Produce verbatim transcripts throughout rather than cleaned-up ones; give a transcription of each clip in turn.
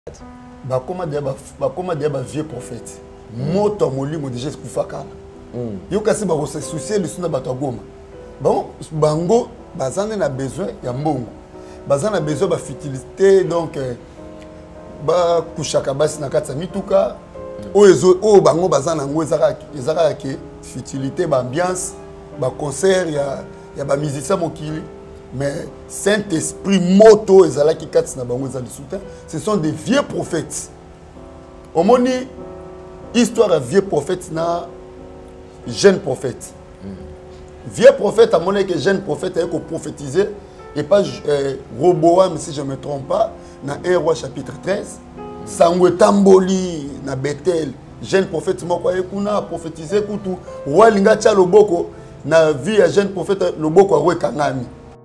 Bakoma dia ba vieux prophète. Moto molimo déjà skufaka. Yo kasi ba se soucier le suna bato goma. Bon, bango bazane na besoin ya mbongo. Bazana besoin ba futilité donc ba kushaka basi na katsa mituka. O ezo o bango bazana ngo ezaka ezaka ke futilité ba ambiance, ba concert ya ya ba musicien mokili. Mais Saint-Esprit moto ezala ki katsa na bango ezali soutien. Ce sont des vieux prophètes. Au moni histoire de vieux prophète na jeune prophète. Mm. Vieux prophète, à mon avis, que jeune prophète a prophétisé et pas euh, Roboam, si je ne me trompe pas, dans un roi chapitre treize. Mm. Sangwe Tamboli, na Bethel, jeune prophète, moi, a prophétisé Koutou. Roi Linga Tcha Loboko, na vie à jeune prophète, Loboko a roi Kangami.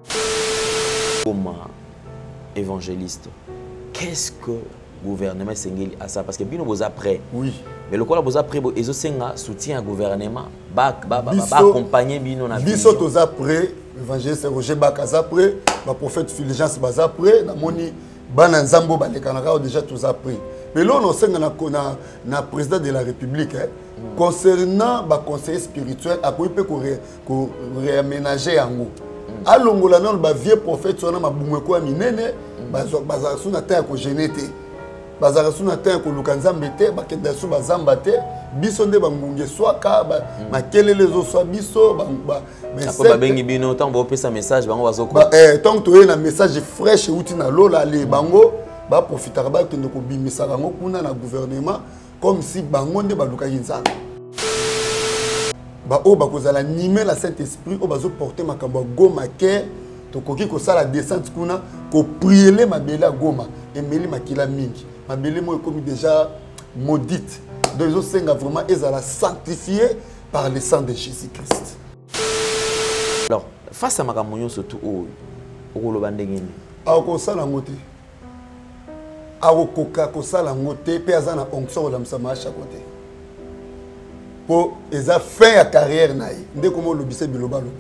Comme évangéliste, qu'est-ce que le gouvernement Sengeli a ça? Parce que bien vous après. Oui. Mais le quoi vous après, ils ont soutien au gouvernement, ba ba ba accompagner bino na vision. Biso tous après, évangéliste Roger Bakaza après, le prophète Fulgence Baza après, na moni bana nzambo ba lekanaka déjà tous après. Mais là on sait na na président de la République hein, mm. concernant ba conseiller spirituel a ko peut ko réaménager yango. Alongola non ba vieux prophète sona mabumwe ko minene bazo baza suna ta ko génété. Bazara suna ta ko lukanzambe te bakenda su bazamba te biso nde bangunge swaka ba makelele zo swa biso ba mais c'est ba bengi bino tant bo pesa message bango bazo ko eh tant to na message fraîche uti na lola le bango ba profitera ba kende ko bimisa bango kuna na gouvernement comme si bango nde ba lukaki nzanga ba o ba kozala nimer la Saint-Esprit o bazo porter makambo goma ke to koki ko sala descente kuna ko prier mabela goma emeli makila mingi mabele mo comme déjà maudite donc ils sont vraiment ezala sanctifié par le sang de Jésus-Christ. Alors face à makambo surtout o okoloba ndengeni a ko sala ngote a ko ka ko sala ngote pe azana onction la msama cha côté pour eza fin ya carrière naï ndé comme lobise biloba loba.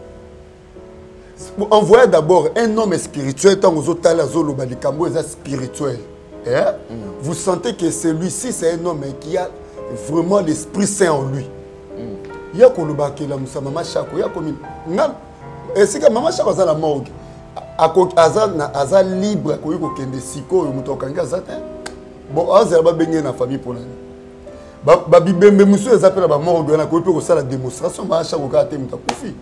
Envoyer d'abord un homme spirituel tant aux autres zoloba di kambo eza spirituel. Eh? Mm. Vous sentez que celui-ci c'est un homme qui a vraiment l'Esprit Saint en lui. Il y a koloba ke la musa mama chako ya komi ngal et c'est que mama chako za la morgue ako azal na azal libre ko yiko kende siko muto kanga zata bon azal ba benye na famille pour nani ba ba bibembe musu ezapela ba morgue na ko pe ko sala démonstration mama chako ka te muta kufi.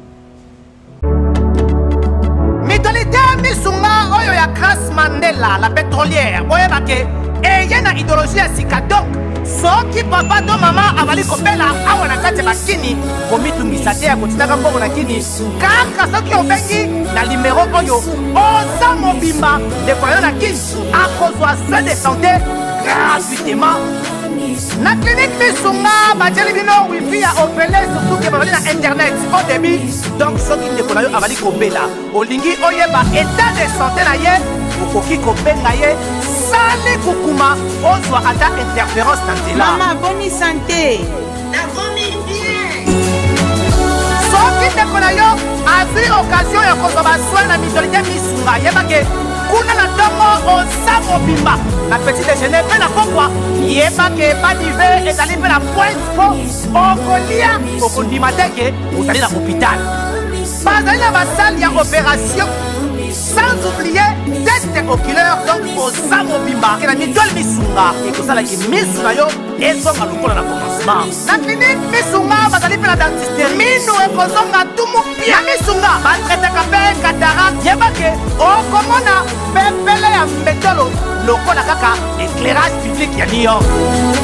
Mitolité misunga oyo ya Grace Mandela la pétrolière boyeba ke eye na idéologie ya sika donc soki papa to mama avali kopela awa na kati bakini komitungisa te ya kotinaka mbongo na kini kaka soki obengi na numéro oyo oza mobimba ndeko yo na kini akozwa soin de santé gratuitement na clinique misunga batieli bino wifi ya opele surtout ke bazali na internet au début donc soki ndeko na yo avali kobela olingi oyeba état de santé na ye okoki kobenga ye sali kukuma ozwa ata interférence na nzela. Maman, bonne santé. Nakomi bien. Soki ndeko na yo azwi occasion ya kozwa baswin na mitolité misunga yeba ke kuna na ntongo oza mobimba na petit déjeuner mpe na pokwa yeba ke badive ezali mpe na pointe po okolia okondima te ke ozali na hôpital bazali na basali ya opération sans oublier test oculaire donc oza mobimba ke na mitole misunga ekosalaki misu na yo ezonga lokola na commencement na clinique misunga bazali mpe na dentiste minu ekozonga tumu pia misunga batretaka mpe cataracte yeba ke okomona pepele ya mbetolo lokola kaka éclairage public ya New York.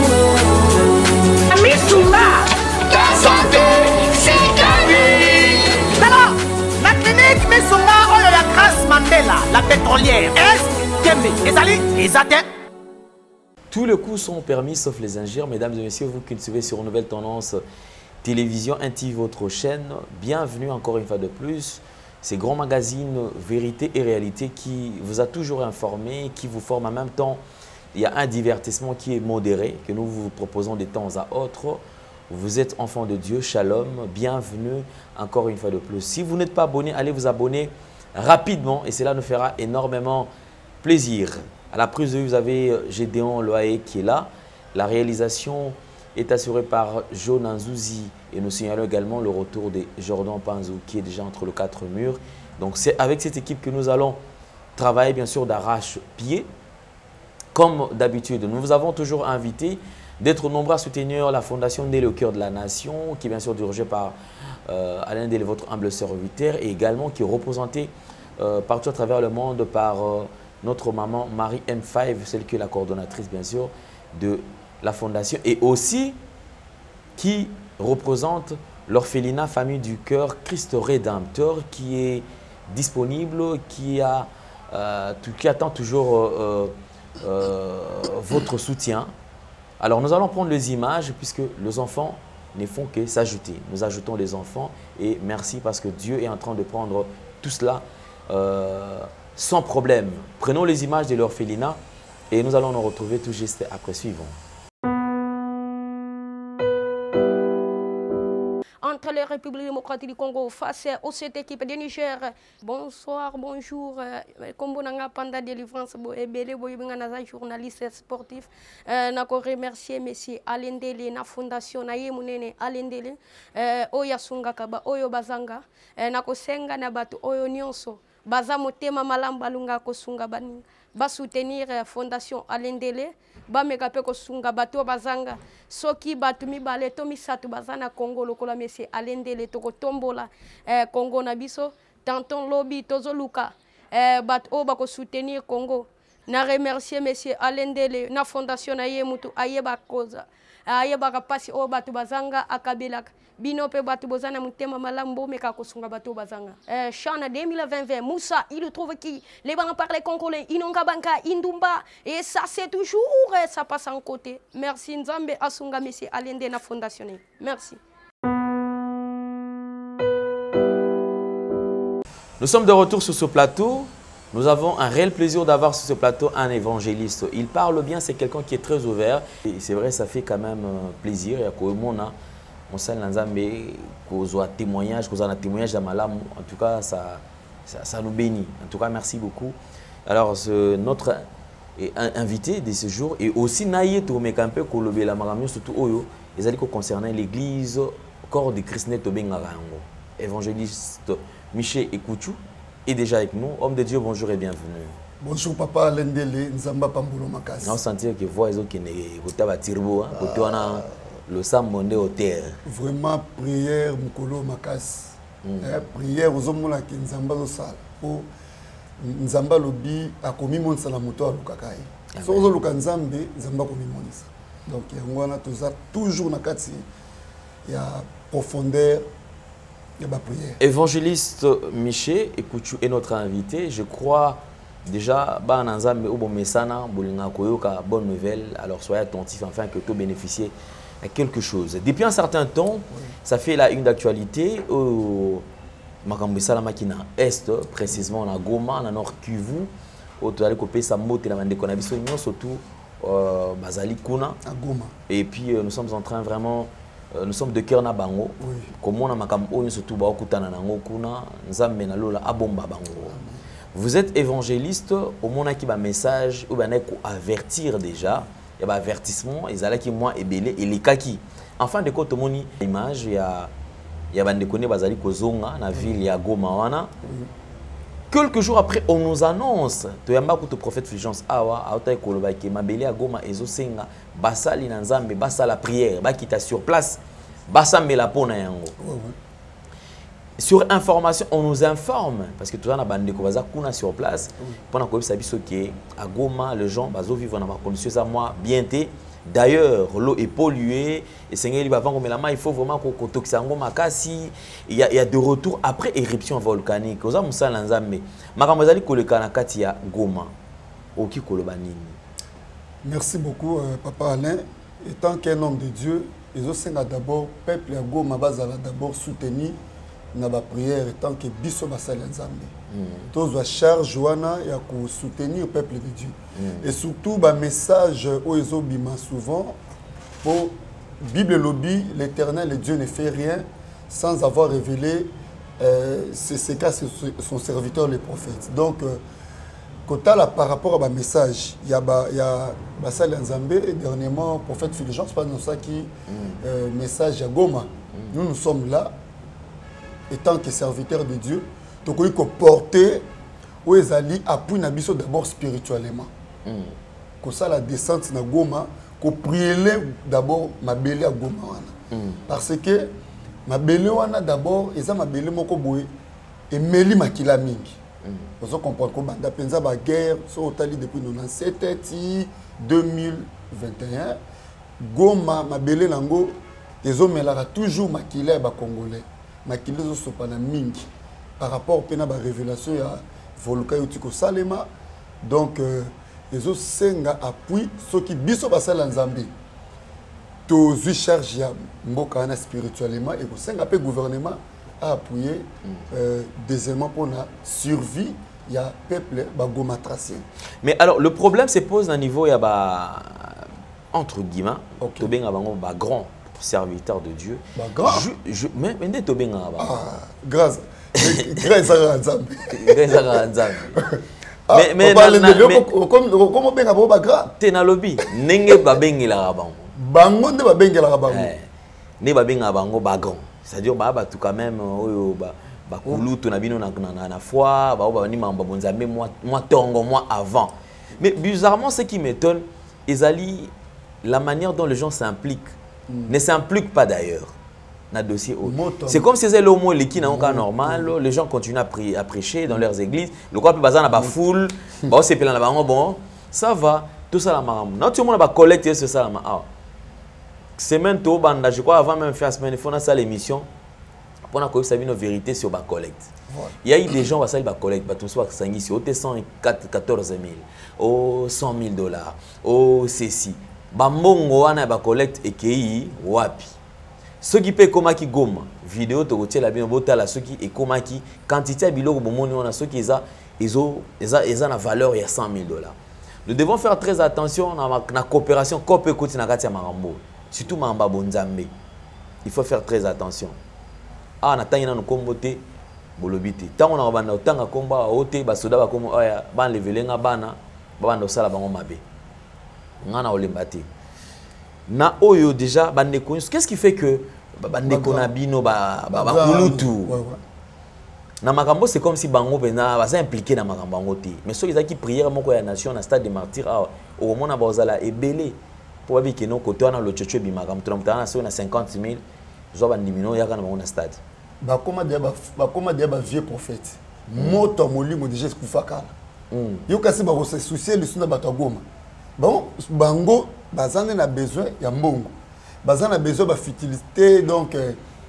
Misunga ta santé c'est ta vie. Alors la clinique misunga oyo ya Grace Mandela la pétrolière est kembe ezali ezate. Tous les coups sont permis sauf les injures. Mesdames et messieurs, vous qui nous suivez sur Nouvelle Tendance Télévision, N T V, votre chaîne, bienvenue encore une fois de plus. C'est Grand Magazine Vérité et Réalité qui vous a toujours informé, qui vous forme en même temps. Il y a un divertissement qui est modéré, que nous vous proposons de temps à autre. Vous êtes enfant de Dieu, shalom, bienvenue encore une fois de plus. Si vous n'êtes pas abonné, allez vous abonner rapidement et cela nous fera énormément plaisir. À la prise de vue, vous avez Gédéon Loaé qui est là. La réalisation est assurée par Jo Nanzouzi. Et nous signalons également le retour de Jordan Panzou qui est déjà entre les quatre murs. Donc c'est avec cette équipe que nous allons travailler bien sûr d'arrache-pied. Comme d'habitude, nous vous avons toujours invité d'être nombreux à soutenir la Fondation Ndélé au cœur de la nation, qui est bien sûr dirigée par euh, Alain Ndélé, votre humble serviteur, et également qui est représentée euh, partout à travers le monde par euh, notre maman Marie M cinq, celle qui est la coordonnatrice bien sûr de la Fondation, et aussi qui représente l'orphelinat Famille du Cœur Christ Rédempteur, qui est disponible, qui, a, euh, qui attend toujours euh, euh, votre soutien. Alors nous allons prendre les images puisque les enfants ne font que s'ajouter. Nous ajoutons les enfants et merci parce que Dieu est en train de prendre tout cela euh, sans problème. Prenons les images de l'orphelinat et nous allons nous retrouver tout juste après suivant. Entre les Républiques démocratiques du Congo face à cette équipe de Niger. Bonsoir, bonjour. Comme vous avez pendant délivrance, vous avez journaliste sportif. Je remercie M. Alain Ndélé, la fondation Nayemunene Alain Ndélé, Oya Sungakaba, Oyo Bazanga, Nakosenga Nabatu, Oyo Nyonso, Bazamotema Malambalunga Kosunga Bani, ba soutenir fondation Alain Ndélé. Ba mekape ko sunga bato bazanga soki batu mibale to misatu bazana Congo lokola Monsieur Alain Ndélé to ko tombola eh, Congo na biso tanton lobby tozo luka eh, bat o ba ko soutenir Congo na remercier Monsieur Alain Ndélé na fondation na ye mutu ayeba koza ayeba kapasi o batu bazanga akabela bino pe batu bozana mutema malambo meka ko sunga bato bazanga eh, chana deux mille vingt Moussa il trouve qui les bancs parler congolais inonga banka indumba et ça c'est toujours ça passe en côté. Merci Nzambe asunga Monsieur Alain Ndélé na fondation. Merci. Nous sommes de retour sur ce plateau. Nous avons un réel plaisir d'avoir sur ce plateau un évangéliste. Il parle bien, c'est quelqu'un qui est très ouvert. Et c'est vrai, ça fait quand même plaisir. On sait qu'on a témoignage, qu'on a un témoignage de Malam. En tout cas, ça, ça, ça nous bénit. En tout cas, merci beaucoup. Alors, notre invité de ce jour est aussi Naïe Tourmekampe Kolobela Maramio, surtout Oyo, les alliés concernant l'église Corps de Christ Neto Bengarango. Évangéliste Michel Ekouchou est déjà avec nous. Homme de Dieu, bonjour et bienvenue. Bonjour papa Alain Ndélé, Nzamba Pambolo Makasi. On sentit que voix les autres qui ne côté ba tirbo, côté on a le sang mondé au terre. Vraiment prière Mukolo Makasi. Prière aux hommes là qui Nzamba zo sala. Po Nzamba lobi akomi mon sala moto alukakai. Sozo lukanzambe Nzamba komi monisa. Donc yango na toza toujours na kati ya profondeur. Évangéliste Michel Ekouchou est notre invité. Je crois déjà, bonne nouvelle. Alors soyez attentifs afin que tout bénéficie à quelque chose. Depuis un certain temps, oui. Ça fait la une d'actualité au Makambisa Makina Est, précisément à Goma, à Nord Kivu, au Toalekopé Sambo, surtout Bazali Kuna. À Goma. Et puis nous sommes en train vraiment. Nous sommes de cœur na bango. Comme on a makambo surtout ba okutana na ngokuna nzambe na lola abomba bango. Vous êtes évangéliste au monde qui ba message ou ba ko avertir déjà, il y a ba avertissement, ils allaient qui moi et belé et les kaki. Enfin de côté moni image il y a il y a bande connait bazali kozonga na ville ya Goma wana. Quelques jours après on nous annonce to yamba ko to prophète Fulgence awa auta koloba ki mabele ya Goma ezosenga basali na nzambe basala prière bakita sur place basambela pona yango. Sur information on nous informe parce que tout ça na bande ko baza kuna sur place pendant ko biso ki à Goma les gens bazo vivre dans conditions à moi bien té. D'ailleurs, l'eau est polluée et il faut vraiment qu'on makasi. Il y a de retour après éruption volcanique. Merci beaucoup, euh, Papa Alain. Étant qu'un homme de Dieu, ils ont d'abord peuple à Goma d'abord soutenu dans la prière étant que biso basali nzambe. Tous va charge joana ya ko soutenir le peuple de Dieu. Mm. Et surtout ba message au ezobima souvent pour Bible lobby l'Éternel le Dieu ne fait rien sans avoir révélé euh, ses cas son serviteur les prophètes. Donc euh, Kotala par rapport à un message, il y a il y a Basal Nzambé et dernièrement prophète Fulgence pas dans ça qui euh, message à Goma. Nous nous sommes là étant que serviteurs de Dieu, donc il faut porter où les alliés appuient Nabiso d'abord spirituellement. Que ça la descente na Goma, qu'on prier d'abord ma belle à Goma parce que ma belle wana d'abord et ça ma belle moko boye et meli makila mingi. Vous comprenez que banda penza ba guerre so otali depuis quatre-vingt-dix-sept deux mille vingt et un Goma ma belle nango ezomelaka toujours makila ba congolais makila zo sopana mingi par rapport pena ba révélation ya volka yotiko salema donc ezo senga appui ceux qui biso basala nzambe tozu charge ya mboka na spirituellement et ko senga pe gouvernement a appuyé euh, deuxièmement pour la survie il y a peuple bagoma tracé. Mais alors le problème se pose à niveau il y a ba entre guillemets okay. To benga bango ba grand serviteur de Dieu. Ba grand. Je, je mais mais to benga ba. Ah grâce grâce à Nzambe. Grâce à Nzambe. Mais mais comme comme benga ba grand. Te na lobby nenge ba bengela bango. Bango nde ba bengela bango. Ne ba benga bango ba grand. C'est-à-dire bah bah tout quand même oyo bah bah kulutu na bino na na na foi bah bah ni mamba bonzambe moi moi tongo moi avant. Mais bizarrement ce qui m'étonne ezali la manière dont les gens s'impliquent mm. ne s'impliquent pas d'ailleurs dans le dossier. C'est comme si c'était le mot qui n'a aucun normal, les gens continuent à, pri à prêcher dans leurs églises, le quoi peut bazar na ba foule, bah c'est plein là bon, ça va, tout ça la maram. Non tout le monde va collecter ce ça la ah. Semaine to banda je crois avant même faire semaine il faut na ça l'émission pour na ko savoir nos vérités sur ba collecte. Il y a eu des gens va ça ba collecte ba tout soit sangi sur cent quatorze mille, au cent mille dollars, au ceci. Ba mongo wana ba collecte et ki wapi. Ceux qui paient comme qui goma vidéo to rotier la bien botala ceux qui et comme qui quantité biloko bomoni on a ceux qui za ils ont ils ont ils ont la valeur il y a cent mille dollars. Nous devons faire très attention na na coopération coopé côté na kati ya marambo. Surtout Mamba Bonzambe. Il faut faire très attention. Ah, on attend nos comboté, bolobité. Tant on a banda autant à combat, oté, basoda ba comme oya, ban levelenga bana, banda sala bango mabe. Ngana olembate. Na oyo déjà bande ko. Qu'est-ce qui fait que bande ko na bino ba ba kulutu. Na makambo c'est comme si bango pena ba impliqué na makambo ngoté. Mais ceux qui prière moko ya nation na stade de martyrs ah, au moment na bazala ebelé. Pour dire que nous côté on a le tchétché bimagam tu l'as on a cinquante mille zo ba ndimino ya kana on a stade ba koma dia ba ba koma dia ba vieux prophète moto molimo déjà kufa kala yo kasi ba se soucier le suna bato Goma bon bango bazane na besoin ya mbongo bazana besoin ba futilité donc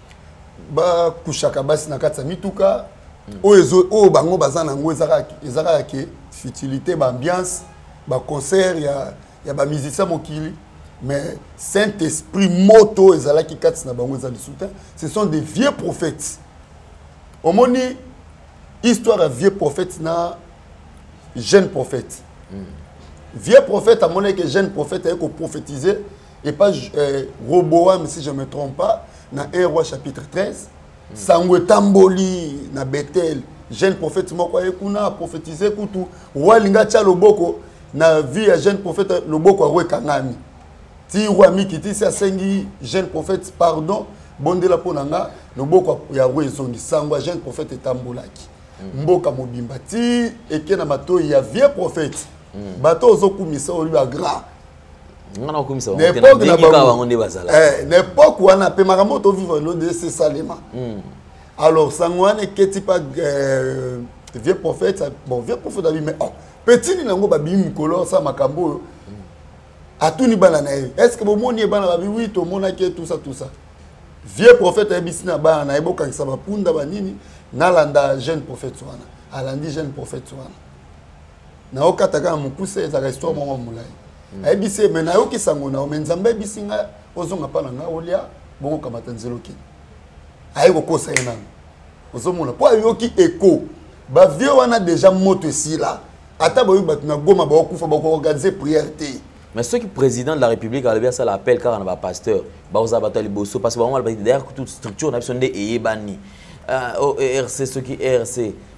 ba kushaka basi na katsa mituka o ezo o bango bazana ngo ezaka ezaka ke futilité ba ambiance ba concert ya ya ba musicien mokili. Mais Saint-Esprit, moto, et Zala qui quatre na bango za soutien, ce sont des vieux prophètes. Au moni histoire de vieux prophètes na jeune prophète. Mm. Vieux prophète à mon que jeune prophète a prophétisé et pas euh, Roboam si je ne me trompe pas dans un roi chapitre treize. Mm. Sangwe Tamboli na Bethel, jeune prophète moko ekuna a prophétisé kutu roi linga cha loboko na vie à jeune prophète loboko roi Kangami. Si roi Mikiti si asengi jeune prophète pardon bondela ponanga loboko ya roi zongi sangwa jeune prophète etambolaki mboka mobimba ti ekena mato ya vieux prophète bato ozokumisa oli ba grand ngana okumisa n'époque na bango nde bazala eh n'époque wana pe maramoto vivre lo de ce salema alors sangwana keti pa vieux prophète bon vieux prophète a dit mais oh petit ni nango ba bimi kolor sa makambo à tout ni banana est-ce que bon moni bana ba oui to mona ke tout ça tout ça vieux prophète a bisina bana na eboka sa ba punda ba nini na landa jeune prophète wana alandi jeune prophète wana na okataka mukuse za histoire mwa mulai a bise mais na yoki sango na menzambe bisinga ozonga pa na olia bongo kamata nzeloki ayi ko kosa ina ozomona po yoki echo ba vieux wana déjà moto esila ata boyu bat na Goma ba okufa ba ko organiser prière té. Mais ceux qui président de la République a levé ça l'appel car on a pas pasteur ba oza batali bosso parce que vraiment derrière toute structure on a besoin de eyebani euh R C ceux qui R C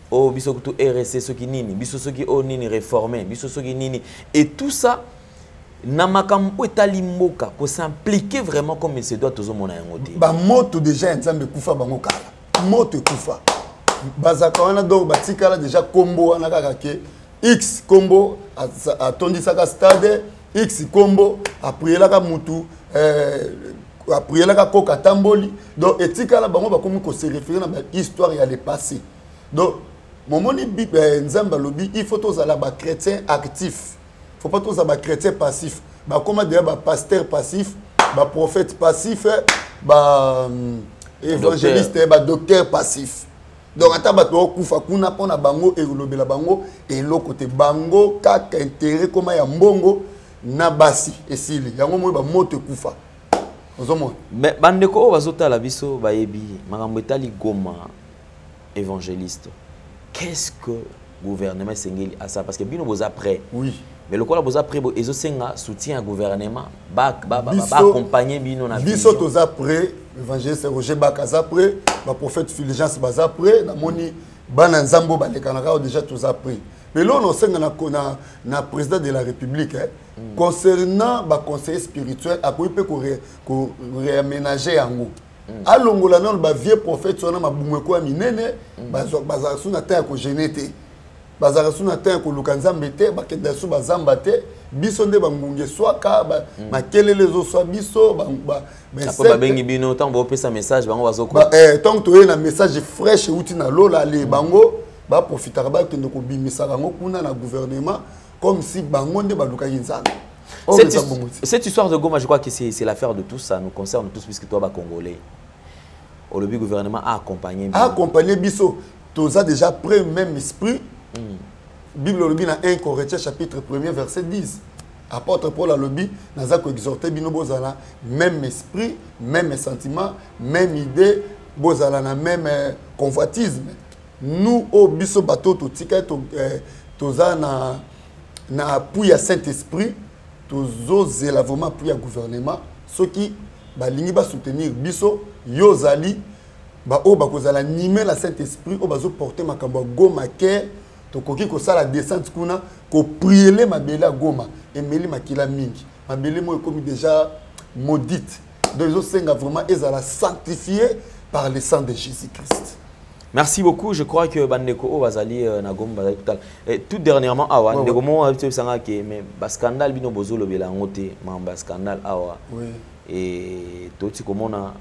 oh biso kutu R S C soki nini biso soki o nini réformé biso soki nini et tout ça na makambo etali mboka ko s'impliquer vraiment comme il se doit tozo mona yango te ba moto déjà nzambe kufa bango kala moto kufa bazaka wana donc batikala déjà kombo wana kaka ke X kombo atondisaka stade X kombo aprielaka mutu euh aprielaka koka tamboli donc etikala bango bakomi ko se référer na ba histoire ya le passé donc momoni bi nzamba lobi il faut tous ala ba chrétien actif faut pas tous ba chrétien passif ba comment dire ba pasteur passif ba prophète passif ba évangéliste ba docteur passif donc ata ba to kufa kuna pona bango e lobela bango et lokote bango kaka intérêt comme ya mbongo na basi esili yango mo ba moto kufa ozomo mais bandeko o bazota la biso ba yebi makambo etali Goma évangéliste qu'est-ce que gouvernement sengeli à ça parce que bino boza prêt oui mais le quoi boza prêt ezo senga soutien à gouvernement ba ba ba accompagner bino na biso toza prêt évangéliste Roger Bakaza prêt ba prophète Fulgence baza prêt na moni bana nzambo ba lekanaka déjà toza prêt mais là on senga na na na président de la République hein, mm. concernant ba conseiller spirituel a ko peut ko réaménager yango alongola non ba vieux prophète sona mabumwe ko minene bazo baza suna ta ko genete baza suna ta ko lukanzambe te ba kenda su bazamba te biso nde bangunge swaka ba makelele zo swa biso ba ba ba bengi bino tant bo pesa message bango bazo ko eh tant to na message fraîche uti na lola le bango ba profiter ba kende ko bimisa bango kuna na gouvernement comme si bango nde ba lukaki nzambe. Cette, cette histoire de Goma, je crois que c'est l'affaire de tous, ça nous concerne tous, puisque toi, bah, Congolais. Le gouvernement a accompagné. A accompagné Bisso. Tous a déjà pris le même esprit. Mm. Bible lobby dans un Corinthiens chapitre premier verset dix. Apôtre Paul a lobby, nous avons exhorté Bino Bozala, même esprit, même sentiment, même idée, Bozala na même euh, convoitisme. Nous au Bisso bateau tout ticket tous a na na appui à Saint-Esprit. Tous la vraiment pour le gouvernement ceux qui balingi ba soutenir biso yozali ba o ba kozala animer la Saint-Esprit o bazo porter makambo Goma ke to koki ko sala descente kuna ko prier mabela Goma emeli makila mingi mabele mo comme déjà maudite donc ils senga vraiment ezala sanctifié par le sang de Jésus-Christ. Merci beaucoup. Je crois que Bandeko Bazali Nagom Bazali tout à l'heure. Tout dernièrement, Awa, Ndeko Mo a dit que mais scandale bino bozo le bela ngote, mamba scandale Awa. Oui. Et tout ce comme on a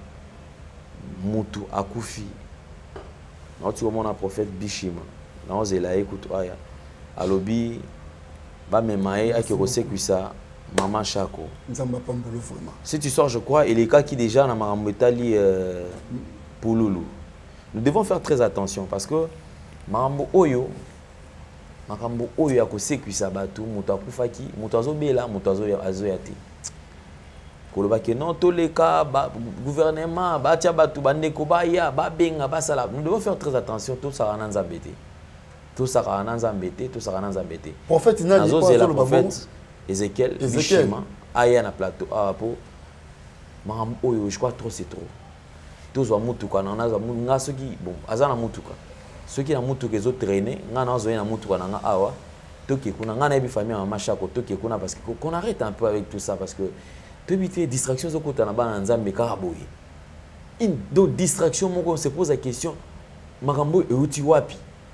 mutu akufi. Non tu comme on a prophète Bishima. Non zela écoute aya. Alobi ba memae akirose kuisa maman Chako. Nzamba pambolo vraiment. Cette histoire je crois et les cas qui déjà na marambetali euh, Pouloulou. Nous devons faire très attention parce que Marambo Oyo, Marambo Oyo a causé que ça batu, Moutafaki, Moutazo Bela, Moutazo Azoyati. Koloba que non, tous les cas, gouvernement, Batia Batu, Bandeko Baya, Babenga, Basala. Nous devons faire très attention, tout ça va nous embêter. Tout ça va nous embêter, tout ça va nous embêter. Prophète, il a dit quoi? Le prophète Ézéchiel, Bishima, Aya na plateau, Apo, Marambo Oyo, je crois trop c'est trop. Tous wa mutuka na naza nga soki bon azana mutuka soki na mutuka ezo traîner nga na zo na mutuka na nga awa toki kuna nga na bi famille mama Chako toki kuna parce que qu'on arrête un peu avec tout ça parce que to éviter distraction zo kota na bana nzambe karaboye une d'autres distractions moko on se pose la question makambo euti wapi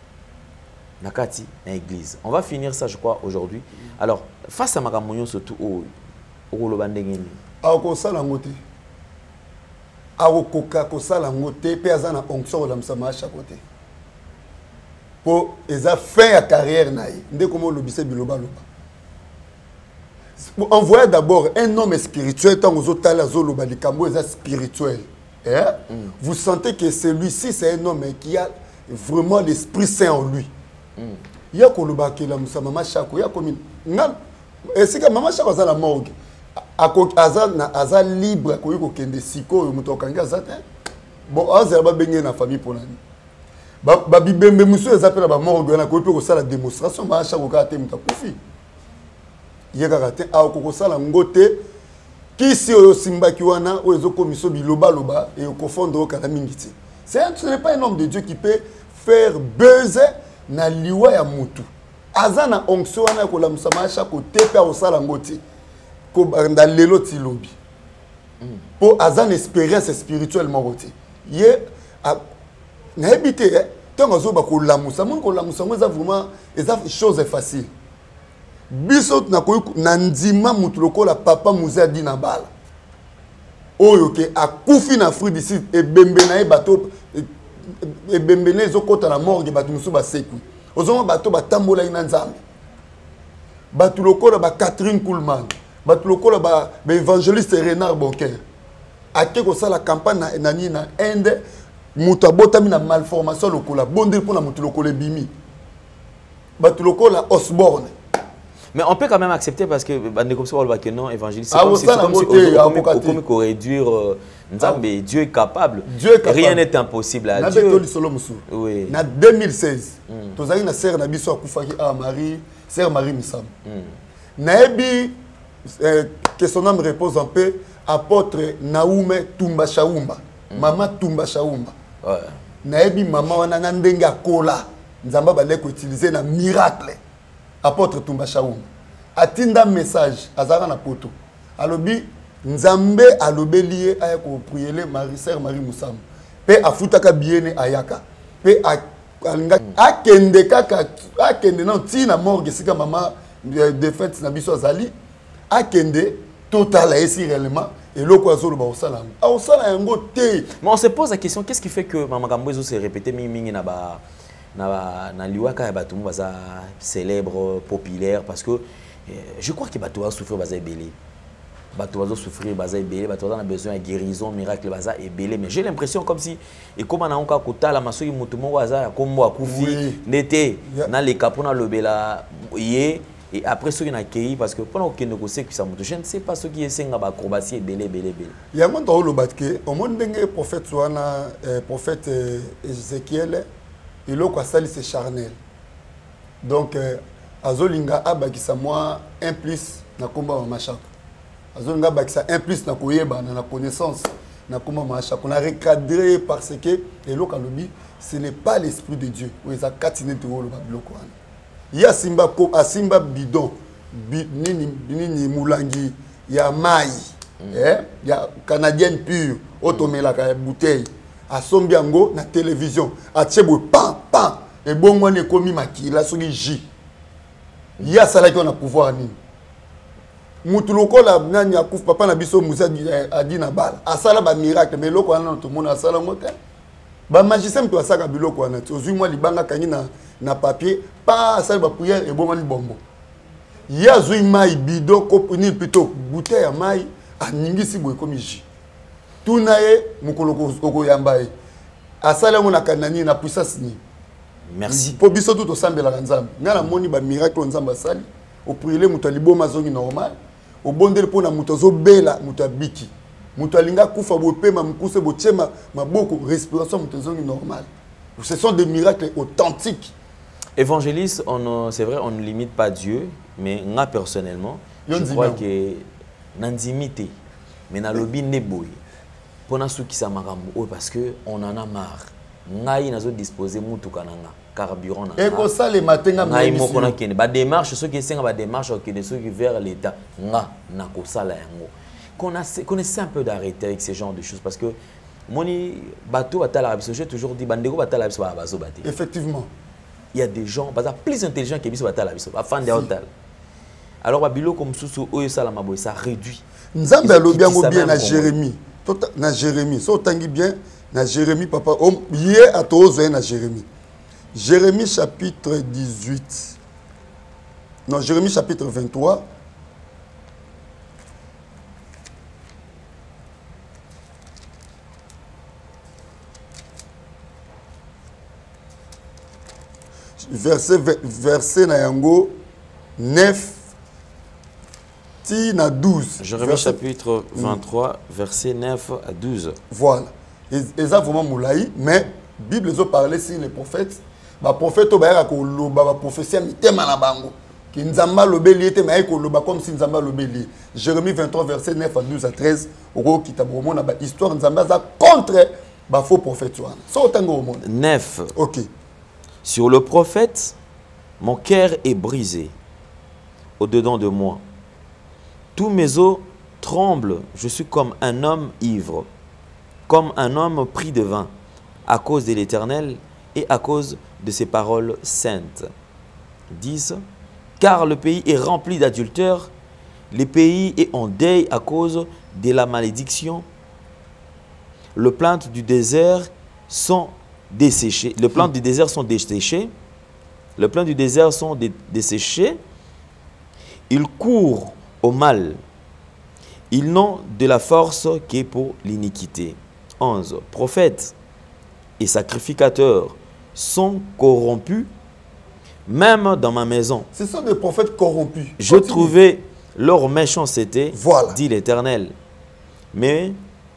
nakati na église. On va finir ça je crois aujourd'hui. Alors face à makambo surtout au au lo bandengeni a ko sala ngote aokoka kosala ngote pe azana onction la msama Chako te po eza fin ya carrière naï ndé comme lobise biloba loba envoyer d'abord un homme spirituel tant aux autres là zoloba likambo eza spirituel eh mm. Vous sentez que celui-ci c'est un homme qui a vraiment l'Esprit Saint en lui mm. Ya koloba ke la msama Chako ya comme nga et c'est que maman Chako za la morgue Aza aza libre ko yiko kende siko muto kanga azate bon aza ba benye na famille pour nani ba ba bibembe muso ezapela ba morgue na ko pe ko sala démonstration ba Chako ka te muta kufi yeka ka te a ko ko sala ngote kisi oyo simbaki wana o ezo komiso biloba loba et ko fondre au kana mingiti c'est ce n'est pas un homme de Dieu qui peut faire buzzer na liwa ya mutu aza na onction wana ko la musama cha côté pe au sala ngoti ko banda lelo ti lobi po aza na expérience spirituellement ngoti ye na habité tant zo ba ko la musama ko la musama za vraiment eza chose facile biso na ko na ndima mutu lokola papa muza di na bala oyo ke akufi na fruit d'ici et bembe na e bato et bembe na zo kota na morgue bato musu ba seku ozoma bato batambola ina nzambe bato lokola ba Catherine Kuhlman bato lokola ba évangéliste Renard Bonker ake ko sala campagne na nani na Inde mutu abotami na malformation lokola bondir pour na mutu lokola bimi bato lokola Osborne. Mais on peut quand même accepter parce que comme ça, on voit que non, évangéliste, c'est ah, comme si on peut réduire Nzambe, ah. Dieu est capable. Dieu est capable. Rien n'est impossible à Dieu. Oui. En deux mille seize, tu as une sœur na biso akufaki à Marie, sœur Marie Missam. Naebi que son âme repose en paix, apôtre Naoume Tumba Shaumba, maman Tumba Shaumba. Naebi maman wana ndenga kola, Nzamba balé ko utiliser na miracle. Apôtre Tumba Shaoum atinda message azara na poto alobi nzambe alobe lié aya ko prier Marie sœur Marie Moussam pe afutaka biene ayaka pe alinga akende kaka akende non tina morgue sika mama de fait na biso azali akende total esi réellement et loko azolo ba osala a osala yango te. Mais on se pose la question, qu'est-ce qui fait que mama Gambozo s'est répété mingi na ba na na liwaka ya bato baza célèbre populaire parce que euh, je crois que bato va souffrir baza belé bato va souffrir baza belé bato va besoin de guérison miracle baza belé mais j'ai l'impression comme si et comme on a encore kota la maso mutu mo baza kombo akufi n'était na les capona lobela yé et après ceux qui n'a accueilli parce que pendant que nous sait que ça mutu je ne sais pas ce qui est senga ba acrobatie belé belé belé il y a mon le batke au monde dengue prophète soana prophète Ézéchiel et l'eau sali c'est charnel donc euh, azolinga abakisa moi un plus na komba machako azolinga abakisa un plus na koyeba na connaissance na komba machako na recadré parce que et l'eau kalobi ce n'est pas l'esprit de Dieu oui ça katine de wolo babloko wana ya simba ko asimba bidon bi, nini nini mulangi ya mai mm. eh ya canadienne pure otomela ka bouteille asombi yango na télévision atiebo pan pan et bon moi ne komi makila soki ji ya sala ki on a pouvoir ni mutu lokola nani akuf papa na biso musa adi na bala asala ba miracle mais loko wana to mona asala ngote ba magicien to asaka biloko wana ozui moi libanga kangi na na papier pa asala ba prière et bon moi ni bombo ya zui mai bido ko ni plutôt bouteille ya mai aningisi boye komi ji tunaye mukoloko okoyamba e asala ngona kanani na puissance ni merci po biso tout osambela nzambe ngana moni ba miracle nzambe asali o prier muto liboma zongi normal o bondele pona muto zo bela muto abiki muto alinga kufa bo pema mukuse bo tchema maboko respiration muto zongi normal ce sont des miracles authentiques. Évangéliste, on c'est vrai on ne limite pas Dieu mais moi personnellement je crois que n'intimité mais na lobby neboy pour na souki sa makambo parce que on en a marre ngai nazo disposer mutu kananga carburant na et ko ça les matins ngai moko na kene ba démarche ceux qui senga ba démarche qui ceux qui vers l'état nga na ko sala yango qu'on a connaissez un peu d'arrêter avec ces genres de choses parce que moni bateau batala biso j'ai toujours dit bandeko batala biso ba bazo baté effectivement il y a des gens baza plus intelligents que biso batala biso ba fan de hotel alors ba bilo comme sous oyo sala maboy ça réduit nzambe alobi yango bien na Jérémie na Jérémie so tangi bien na Jérémie papa hier à tozo na Jérémie Jérémie chapitre dix-huit non Jérémie chapitre vingt-trois verset verset na yango neuf tina douze. Jérémie verset... chapitre vingt-trois, verset neuf à douze. Voilà. Et ça vraiment moulaï, mais Bible les a parlé sur les prophètes. Les prophètes ont parlé de la prophétie na bango. Qui nzamba lobeli était mais ko loba comme si nzamba lobeli. Jérémie vingt-trois verset neuf à douze à treize. Oko kitabomo na ba histoire nzamba za contre ba faux prophètes wana. Ça autant au monde. neuf. OK. Sur le prophète, mon cœur est brisé au-dedans de moi. Tous mes os tremblent, je suis comme un homme ivre, comme un homme pris de vin, à cause de l'Éternel et à cause de ses paroles saintes. dix. Car le pays est rempli d'adultères, le pays est en deuil à cause de la malédiction. Les plantes du désert sont desséchées. Les plantes du désert sont desséchées. Les plantes du désert sont desséchées. Ils courent au mal. Ils n'ont de la force que pour l'iniquité. onze. Prophètes et sacrificateurs sont corrompus, même dans ma maison. Ce sont des prophètes corrompus. Je Continue. trouvais leur méchanceté, voilà. dit l'Éternel. Mais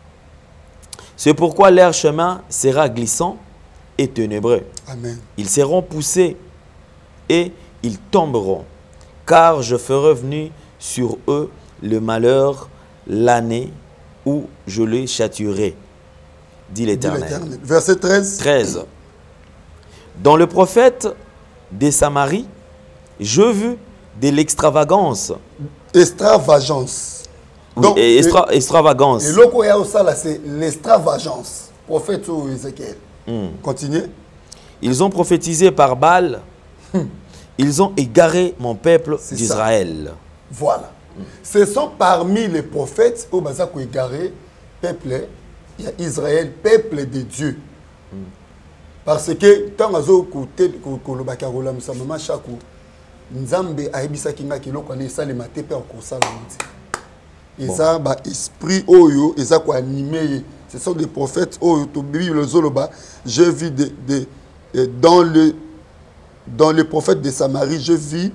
c'est pourquoi leur chemin sera glissant et ténébreux. Amen. Ils seront poussés et ils tomberont, car je ferai venir sur eux le malheur l'année où je les châtierai, dit l'Éternel. Verset treize. treize. Dans le prophète de Samarie, je vis de l'extravagance. Extravagance. Oui, et extra, et, extravagance. Et l'autre, il y a aussi là, c'est l'extravagance. Prophète ou Ézéchiel. Mm. Continuez. Ils ont prophétisé par Baal. Ils ont égaré mon peuple d'Israël. Voilà. Mm. Ce sont parmi les prophètes au Bazak qui ont égaré peuple, il y a Israël, peuple de Dieu. Mm. Parce que tant que kolobakarola musamama chaku nzambe aibisa kinga kiloko ne sale matepe en kosala muti. Eza ba esprit oyo eza ko animé. Ce sont des prophètes oyo to Bible zoloba. Je vis de, de, de dans le dans les prophètes de Samarie, je vis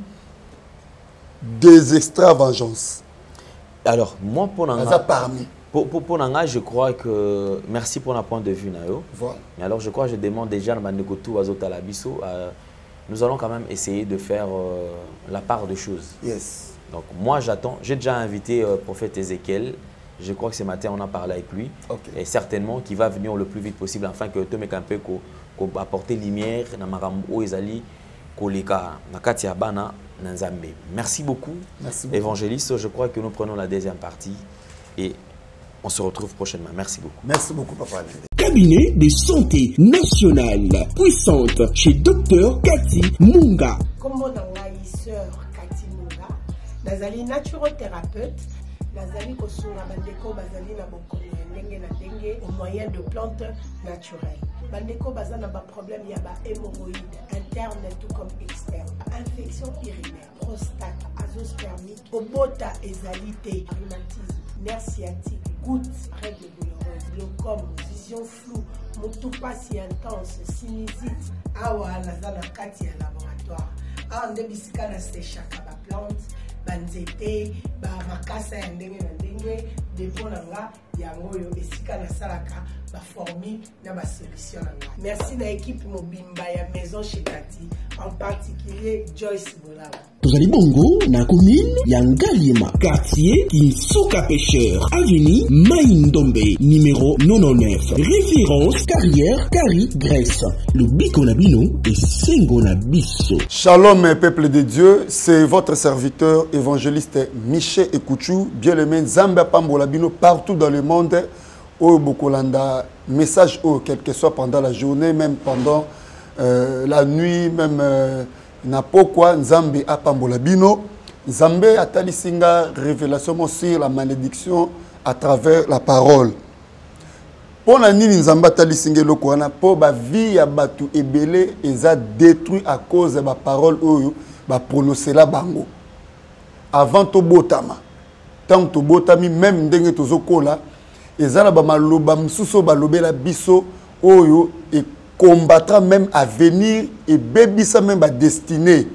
des extravagances. Alors moi pour nanga parmi Pour, pour, pour Nanga, je crois que... Merci pour notre point de vue, Nayo. Voilà. Mais alors, je crois que je demande déjà à Mandekotou, à Zotalabiso, euh, nous allons quand même essayer de faire euh, la part des choses. Yes. Donc, moi, j'attends. J'ai déjà invité le euh, prophète Ézéchiel. Je crois que ce matin, on a parlé avec lui. Okay. Et certainement qu'il va venir le plus vite possible afin que Tomé Kampé qu'on apporte lumière dans Marambo Ezali, Koleka, Nakatia Bana, Nanzambe. Merci beaucoup. Merci beaucoup. Évangéliste, je crois que nous prenons la deuxième partie. Et on se retrouve prochainement. Merci beaucoup. Merci beaucoup, papa. Cabinet de santé nationale puissante chez Docteur Cathy Munga. Comme mon sœur Cathy Munga, nazali naturothérapeute, nazali kosunga bandeko bazali na bokono ndenge na ndenge au moyen de plantes naturelles. Bandeko bazana ba problème ya ba hémorroïdes interne tout comme externe, infection urinaire, prostate, azoospermite, obota ezalité, rhumatisme, nerf sciatique, gouttes, règles douloureuses, glaucome, vision floue, motopathie intense, sinusite, awa nazana kati ya laboratoire. Awa nde bisika na séchaka ba plante, banzete, ba makasa ya ndenge na ndenge, depo na nga yango yo esika na salaka ba formule na ba solution na nga. Merci na équipe mobimba ya maison chez Cathy, en particulier Joyce Boulawa. Tozali bongo na commune ya Ngaliema, quartier Kinsuka Pêcheur, avenue Maïndombe, numéro quatre-vingt-dix-neuf. Référence carrière Kari Grèce. Le biko na bino et sengo na biso. Shalom peuple de Dieu, c'est votre serviteur évangéliste Michel Ekouchou, bien-aimé Nzamba Pambola bino partout dans le monde. Au Bokolanda, message au quel que soit pendant la journée, même pendant euh, la nuit, même euh, na pourquoi Nzambe a Pambola bino. Nzambe a talisinga révélation sur la malédiction à travers la parole. Pour la nini Nzamba talisinga lokwana pour ba vie ya batu ebele eza détruit à cause de la parole oyo ba prononcer la bango. Avant to botama, tant to botami même ndenge tozokola ezala ba maloba msuso ba lobela biso oyo et combattra même à venir et bébisa même ba destinée.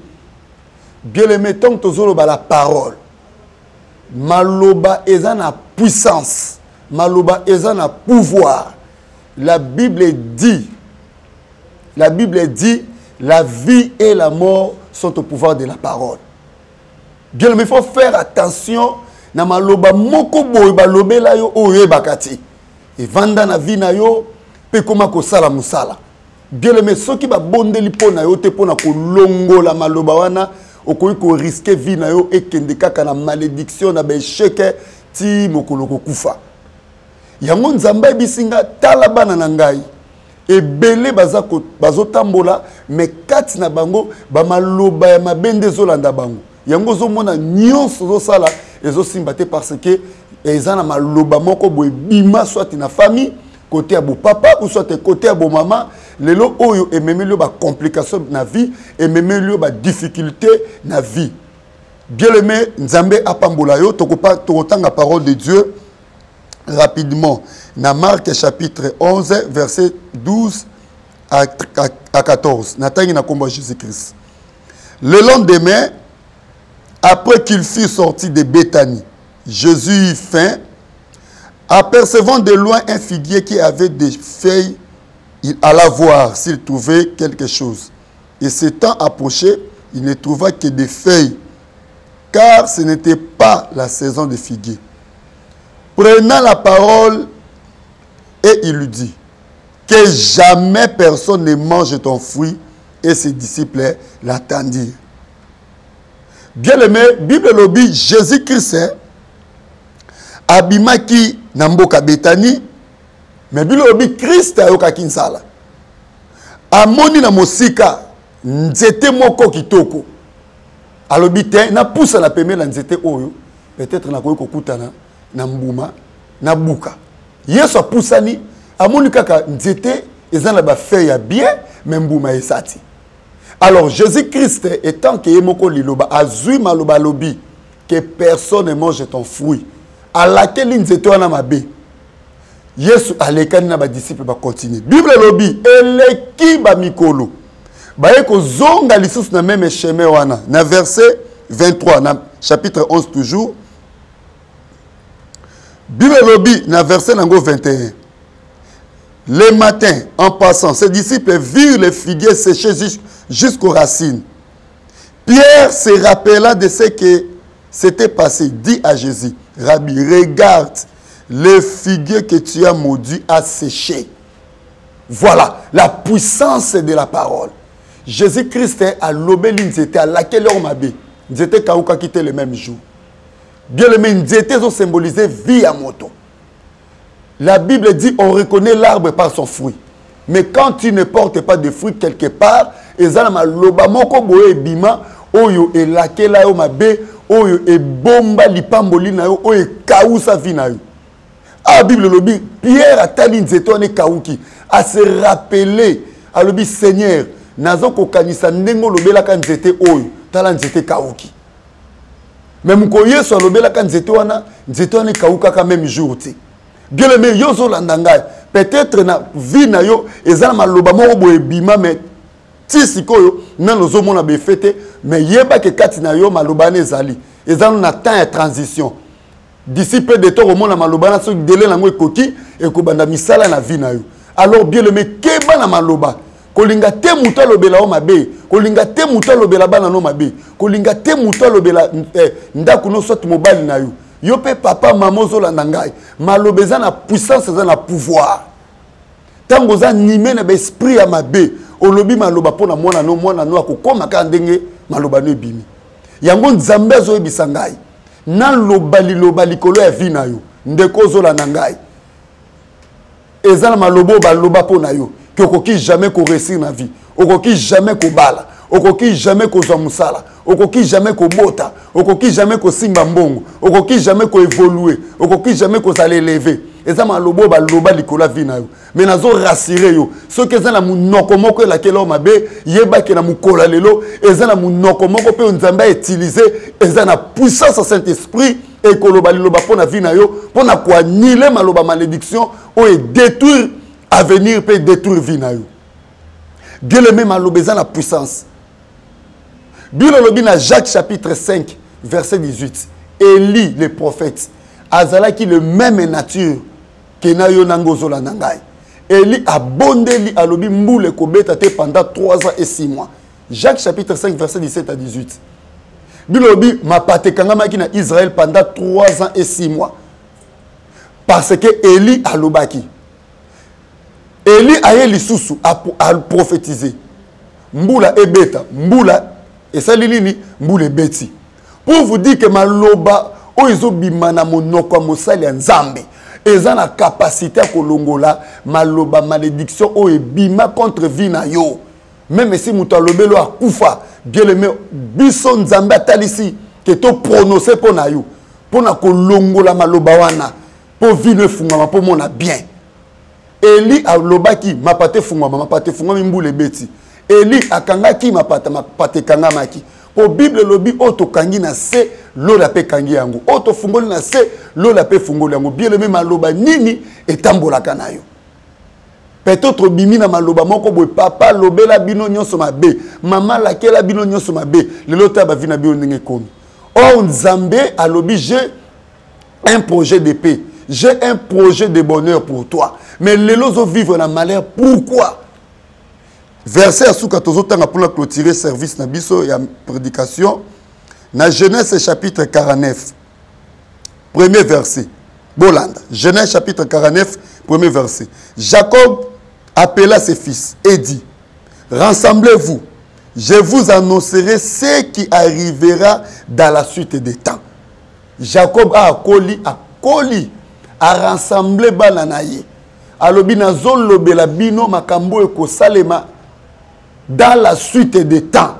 Bien aimé tant tozolo ba la parole. Maloba ezana puissance. Maloba ezana pouvoir. La Bible dit la Bible dit la vie et la mort sont au pouvoir de la parole. Bien aimé, il faut faire attention. Na maloba moko boy balobela yo oye bakati e vanda na vie na yo pe koma ko sala musala bien aimé soki ba bondeli pona yo te pona ko longola maloba wana okoki ko risquer vie na yo ekende kaka na malédiction na ba échec ti mokolo ko kufa yango nzambe bisinga tala bana na ngai ebele baza ko bazotambola mais kati na bango ba maloba ya mabende zolanda bango yango zomona nyonso zosala ezosimba te parce que eza na maloba moko boye bima soit na famille côté à beau papa ou soit côté à beau maman lelo oyo ememi lo ba complication na vie ememi lo ba difficulté na vie bien aimé nzambe apambola yo tokopa tokotanga parole de Dieu rapidement na Marc chapitre onze verset douze à, à, à quatorze natangi na kombo Jésus-Christ. Le lendemain après qu'il fut sorti de Béthanie, Jésus eut faim. Apercevant de loin un figuier qui avait des feuilles, il alla voir s'il trouvait quelque chose. Et s'étant approché, il ne trouva que des feuilles, car ce n'était pas la saison des figuiers. Prenant la parole, et il lui dit, que jamais personne ne mange ton fruit, et ses disciples l'attendirent. Bien aimé, Bible lobby, Jésus-Christ, abimaki namboka Béthanie, mais Bible lobby, Christ ayoka kinsala. Amoni na mosika, nzete moko kitoko. Alobi te, na poussa na peme la nzete oyo, peut-être na koyo kokutana, na mbuma, na buka. Yesu a poussani, amoni kaka nzete, ezana ba feuille bien, mais mbuma esati. Alors Jésus-Christ étant que yemoko liloba azui maloba lobi que personne ne mange ton fruit à laquelle nzete wana mabe Yesu alekani na ba disciples ba continuer Bible lobi eleki ba mikolo ba eko zonga lisusu na même chemin wana na verset vingt-trois na chapitre onze toujours Bible lobi na verset nango vingt et un. Le matin, en passant, ses disciples virent les figuiers séchés jusqu'aux racines. Pierre se rappela de ce qui s'était passé, dit à Jésus, Rabbi, regarde, le figuier que tu as maudit a séché. Voilà la puissance de la parole. Jésus-Christ a l'obéli nzete à laquelle on m'a dit. Nzete kauka quitté le même jour. Bien le même nzete ont symbolisé vie à moto. La Bible dit on reconnaît l'arbre par son fruit. Mais quand tu ne portes pas de fruits quelque part, ezalama loba moko boye bima oyo elakela yo mabe oyo ebomba lipamboli na yo oyo kausa vi na yo. Ah Bible lobi Pierre atali nzeto ne kauki a se rappeler a lobi Seigneur nazo kokanisa ndengo lobela ka nzete oyo tala nzete kauki. Même ko Yesu lobela ka nzete wana nzete ne kauka ka même jour ti. Bien le meilleur zo landangai peut-être na vie na yo ezala maloba moko boye bima mais ti sikoyo na nozo mona be fete mais yeba ke kati na yo maloba ne ezali ezala na temps ya transition d'ici peu de temps au mona maloba na so délai nango ekoki ekobanda misala na vie na yo alors bien le meilleur keba na maloba kolinga te muto lobela o mabe kolinga te muto lobela bana no mabe kolinga te muto lobela eh, ndaku no soit mobile na yo yo pe papa maman zolanda ngai maloba eza na puissance eza na pouvoir tango za nimé na esprit ya mabe olobi maloba pona mwana no mwana no akokoma ka ndenge maloba no ebimi yango nzambe zo ebisa ngai na loba liloba likolo ya vie na yo ndeko zolanda ngai eza na maloba baloba pona yo que okoki jamais ko réussir na vie okoki jamais ko bala okoki jamais ko zwa musala okoki jamais ko bota okoki jamais ko simba mbongo okoki jamais ko évoluer okoki jamais ko s'aller lever eza malobo ba loba likola vina yo mais nazo rassurer yo ce que eza na munoko moko la kelo mabe yeba ke na mukola lelo eza na munoko moko pe nzamba utiliser eza na puissance Saint-Esprit et koloba liloba pona vina yo pona ko annihiler maloba malédiction o et détruire avenir peut détruire vina yo Dieu le même maloba eza na puissance. Bible lobi na Jacques chapitre cinq verset dix-huit. Élie le prophète azala qui le même nature que na yo nangozo la nangai. Élie a bondeli alobi mboule kobeta te pendant trois ans et six mois. Jacques chapitre cinq verset dix-sept à dix-huit. Bible lobi ma pate kangama ki na Israël pendant trois ans et six mois. Parce que Élie alobaki. Eli aye lisusu a prophétisé. Mbula ebeta, mbula et ça nini mbula ebeti. Pour vous dire que maloba oizo bimana monoko mosali ya Nzambe. Eza na capacité à kolongola maloba malédiction o ebima contre vie na yo. Même si muto alobelo akufa, bien aimé biso Nzambe atalisi que to prononcer pour na yo. Pour na kolongola maloba wana, pour vie ne fungama pour mona bien. Eli alobaki mapate fungama mapate fungama mbule beti. Eli akangaki mapata mapate kangamaki. Pour Bible lobi auto kangi na se lola pe kangi yango. Auto fungoli na se lola pe fungoli yango. Bien aimé maloba nini etambola kanayo. Peut-être bimi na maloba moko boy papa lobela bino nyonso mabe. Maman lakela bino nyonso mabe. Le lota ba vina bino ndenge komi. Or Nzambe alobi j'ai un projet de paix. J'ai un projet de bonheur pour toi. Mais les lozo vivre dans le malheur. Pourquoi? Verset à Souka Tozotanga pour la clôturer service na biso et prédication. Dans Genèse chapitre quarante-neuf. Premier verset. Bolanda. Genèse chapitre quarante-neuf. Premier verset. Jacob appela ses fils et dit: rassemblez-vous. Je vous annoncerai ce qui arrivera dans la suite des temps. Jacob a accolé, a collé, a rassemblé bananaye. Alobi nazol lobela bino makambo eko salema dans la suite des temps.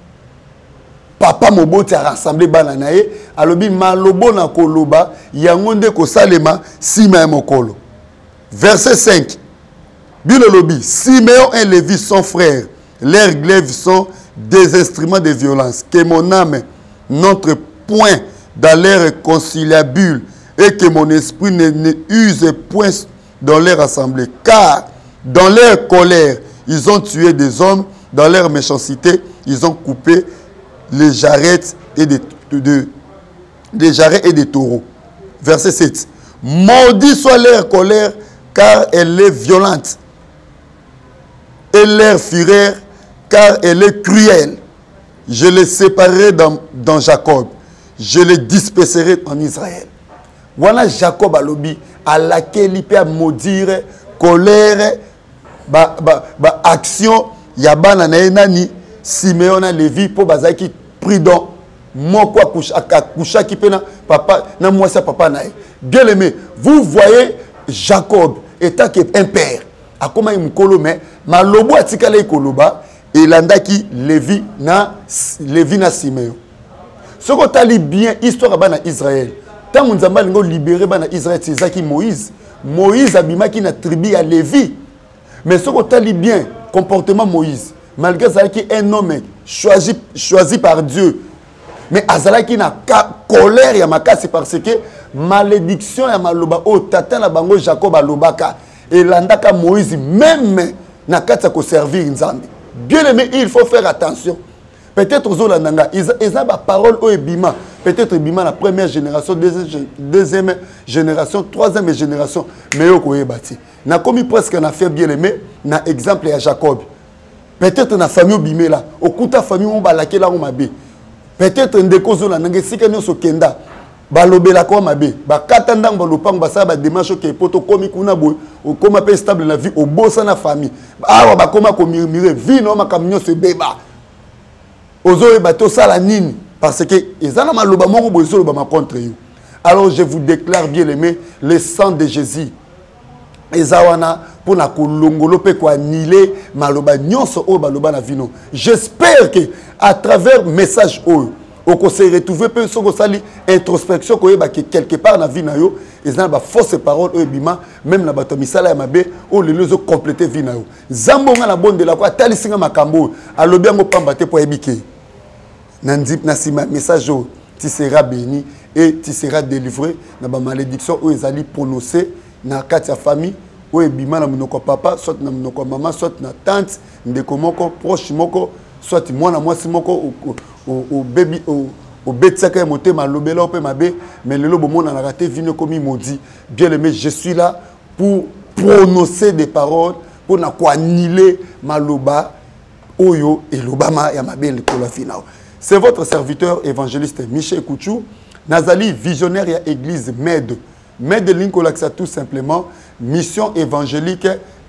Papa Moboti a rassemblé bananaye. Alobi malobo na koloba yangonde ko salema sima mokolo. Verset cinq. Bilo lobi Siméon et Lévi sont frères. Leurs glaives sont des instruments de violence. Que mon âme n'entre point dans leur conciliabule et que mon esprit ne, ne use point dans leur assemblée. Car dans leur colère, ils ont tué des hommes. Dans leur méchanceté, ils ont coupé les jarrets et des, de, de, des jarrets et des taureaux. Verset sept. Maudit soit leur colère, car elle est violente. Et leur fureur, car elle est cruelle. Je les séparerai dans, dans Jacob. Je les disperserai en Israël. Voilà Jacob à l'obi, à laquelle il peut maudire, colère, ba, ba, ba, action, yabana na enani, Siméon a Lévi, pour bazaki, prudent, moko akusha qui pena, papa, na moi ça papa nae. Bien aimé, vous voyez Jacob, étant un père, a comment il me colomé, ma lobo a tikale koloba, et landaki Lévi na Lévi na Siméon. Ce qu'on t'a dit bien, histoire bana Israël. Tant que Nzamba lingo libéré bana Israël, c'est ça qui Moïse. Moïse abima qui na tribu à Lévi. Mais ce qu'on t'a dit bien, comportement Moïse, malgré ça qui est un homme choisi, choisi par Dieu. Mais Azala qui n'a colère ya maka, c'est parce que malédiction ya maloba o tata na bango Jacob alobaka et landaka Moïse même na kata ko servir Nzambe. Bien aimé, il faut faire attention. Peut-être aux Olandanga, ils ont la parole au Ebima. Peut-être Ebima la première génération, deuxième, deuxième génération, troisième génération. Mais au Koyebati. Na commis presque un affaire bien aimé, na exemple à Jacob. Peut-être na famille Obimé là, au Kuta famille on va laquelle on m'a bé. Peut-être un décozo là, n'anga si qu'on so kenda, balobé la quoi m'a bé. Ba katandang balopang basa ba démarche que poto komi kuna boy, au coma peu stable la vie, au bossa na famille. Ah ba koma ko murmurer, vie non ma camion se béba. Ozo bateau sala nini parce que ezana maloba moko bozo ba contre you. Alors je vous déclare bien aimé le sang de Jésus. Ezawana pour na kolongolo pe ko annihiler maloba nyonso o baloba na vino. J'espère que à travers message o on se retrouver peu soko sali introspection ko yeba que quelque part na vie na yo ezana ba fausse parole o ebima même na bato misala ya mabe o le lezo compléter vie na yo. Zambo nga na bonde la ko atalisinga makambo alobi yango pamba te po ebike. Nandip nasima message o tu seras béni et tu seras délivré na ba malédiction o ezali prononcé na kati ya famille o ebima na monoko papa soit na monoko maman soit na tante ndeko moko proche moko soit mwana mwasi moko au baby au betsaka motema lobela pe mabe mais lelo bomona na raté vino comme il maudit bien aimé je suis là pour prononcer des paroles pour na ko annihiler maloba oyo et lobama ya mabe le kola final. C'est votre serviteur évangéliste Michel Kouchou Nazali visionnaire ya église Med Med Linkolaxa tout simplement mission évangélique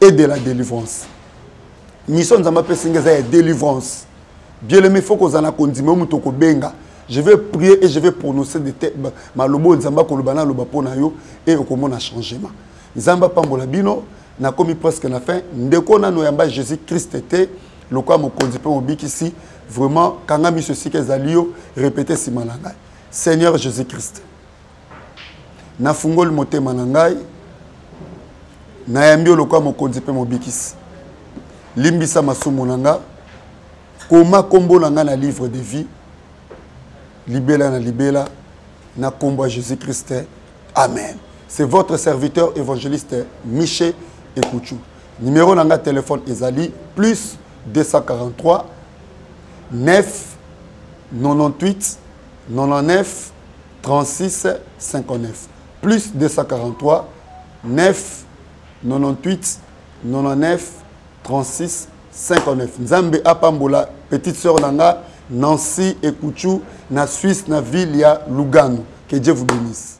et de la délivrance. Mission Nzamba Pessinga est délivrance. Bien aimé, il faut qu'on en condimé mutoko benga. Je vais prier et je vais prononcer des têtes. Malobo Nzamba kolobana lobapona yo et okomona changement. Nzamba pambola bino na komi presque na fin. Ndeko na no yamba Jésus Christ était le quoi mo kondipe mobiki ici vraiment kanga mi ceci que zalio répéter si manangai. Seigneur Jésus Christ. Na fungol motema nangai. Na yambio le quoi mo kondipe mobiki ici. Limbisa masumu nanga koma kombo nanga na livre de vie libela na libela na kombo Jésus Christ. Amen. C'est votre serviteur évangéliste Miché Ekouchou. Numéro nanga téléphone ezali plus deux cent quarante-trois neuf quatre-vingt-dix-huit quatre-vingt-dix-neuf trente-six cinquante-neuf plus deux cent quarante-trois neuf quatre-vingt-dix-huit quatre-vingt-dix-neuf trente-six cinquante-neuf. Nzambe apambola petite sœur nanga Nancy Ekouchou na Suisse na ville ya Lugano. Que Dieu vous bénisse.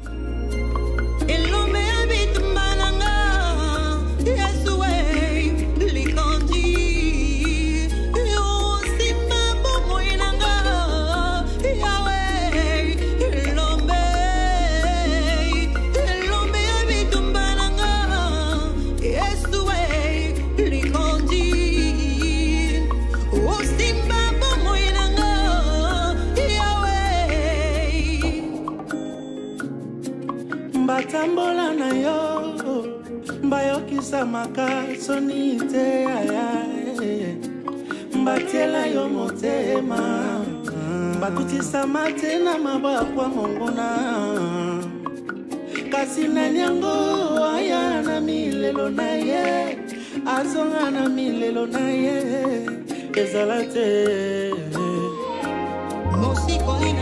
Batambola na yo mbayokisa makasoni te aya mbatiela yo motema bakutisa mate na mabakwa mongona kasi nani yango aya na milelo na ye azonga na milelo na ye ezala te mosiko